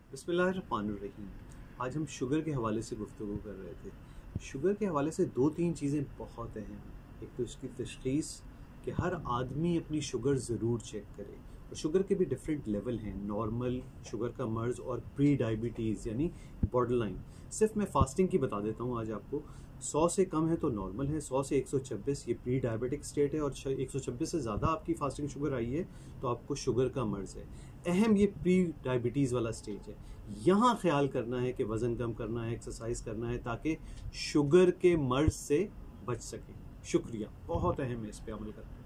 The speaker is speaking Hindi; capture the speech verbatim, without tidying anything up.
बिस्मिल्लाहिर्रहमानिर्रहीम। आज हम शुगर के हवाले से गुफ्तगू कर रहे थे। शुगर के हवाले से दो तीन चीज़ें बहुत अहम हैं। एक तो इसकी तशख़ीस कि हर आदमी अपनी शुगर ज़रूर चेक करे, और शुगर के भी डिफरेंट लेवल हैं, नॉर्मल शुगर का मर्ज़ और प्री डायबिटीज़ यानी बॉर्डर लाइन। सिर्फ मैं फास्टिंग की बता देता हूँ आज आपको। सौ से कम है तो नॉर्मल है, सौ से एक सौ छब्बीस ये प्री डायबिटिक स्टेट है, और एक सौ छब्बीस से ज़्यादा आपकी फास्टिंग शुगर आई है तो आपको शुगर का मर्ज़ है। अहम ये प्री डायबिटीज़ वाला स्टेज है। यहाँ ख्याल करना है कि वज़न कम करना है, एक्सरसाइज करना है, ताकि शुगर के मर्ज़ से बच सकें। शुक्रिया, बहुत अहम है, इस पे अमल करना।